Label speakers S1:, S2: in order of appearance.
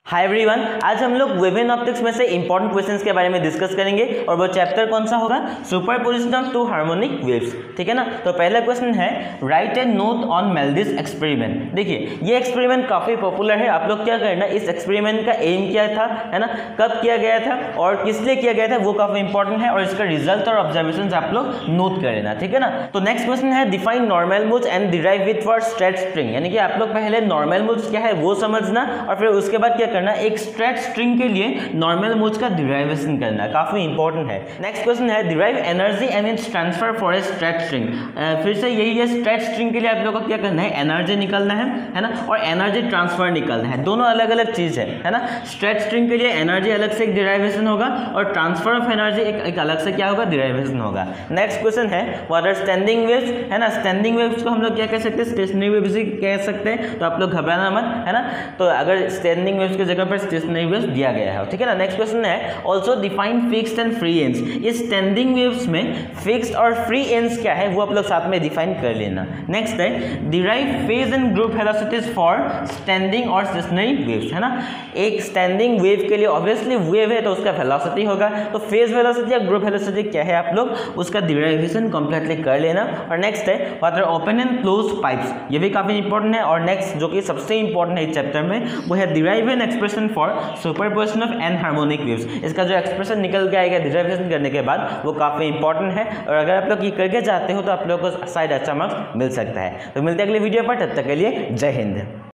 S1: Hi everyone, आज हम लोग वेव इन ऑप्टिक्स में से इंपॉर्टेंट क्वेश्चंस के बारे में डिस्कस करेंगे और वो चैप्टर कौन सा होगा? Superposition of two harmonic waves. ठीक है ना। तो पहला क्वेश्चन है write a note on Melde's experiment. देखिए ये एक्सपेरिमेंट काफी पॉपुलर है। आप लोग क्या करना, इस एक्सपेरिमेंट का एम क्या था, है ना, कब किया गया था और किस लिए किया गया था, वो काफी इंपॉर्टेंट है और इसका रिजल्ट और ऑब्जर्वेशन आप लोग नोट कर लेना। ठीक है ना। तो नेक्स्ट क्वेश्चन है define normal modes and derive with for stretched string. यानी कि आप लोग पहले नॉर्मल मोड्स क्या है वो समझना और फिर उसके बाद क्या करना, एक स्ट्रेट स्ट्रिंग के लिए नॉर्मल मोड्स का डिराइवेशन करना, काफी इंपॉर्टेंट है। नेक्स्ट क्वेश्चन है derive energy and its transfer for a stretched string. फिर से यही है, स्ट्रेट स्ट्रिंग के लिए आप लोगों को क्या करना है, एनर्जी निकालना है ना, और एनर्जी ट्रांसफर निकालना है। दोनों अलग अलग चीज है ना। स्ट्रेट स्ट्रिंग के लिए एनर्जी अलग से एक डिराइवेशन होगा और ट्रांसफर ऑफ एनर्जी एक अलग से क्या होगा, डिराइवेशन होगा। नेक्स्ट क्वेश्चन है व्हाट आर स्टैंडिंग वेव्स, है ना। स्टैंडिंग वेव्स को हम लोग क्या कह सकते हैं, स्टेशनरी वेव्स भी कह सकते हैं। तो आप लोग घबराना मत, है ना। तो अगर स्टैंडिंग वेव्स की जगह पर स्टेशनरी वेव्स दिया गया है, ठीक है ना। नेक्स्ट क्वेश्चन है also define fixed and free ends. इस स्टैंडिंग वेव्स में फिक्स्ड और फ्री एंड्स क्या है वो आप लोग साथ में डिफाइन कर लेना। नेक्स्ट है derive phase and group velocities for standing और स्टेशनरी वेव्स, है ना। एक स्टैंडिंग वेव के लिए ऑब्वियसली वेव है तो उसका वेलोसिटी होगा, तो फेज वेलोसिटी या ग्रुप वेलोसिटी क्या है आप लोग उसका डिराइवेशन कंप्लीटली कर लेना। और नेक्स्ट है what are open and close pipes. ये भी काफी इंपॉर्टेंट है। और नेक्स्ट जो कि सबसे इंपॉर्टेंट है इस चैप्टर में वो है derive an expression for superposition of an harmonic waves. इसका जो एक्सप्रेशन निकल के आएगा डिराइवेशन करने के बाद वो काफी इंपॉर्टेंट है और अगर आप लोग ये करके जाते हो तो आप लोगों को शायद अच्छा मार्क्स मिल सकता है। तो मिलते हैं अगले वीडियो पर, तब तक के लिए जय हिंद।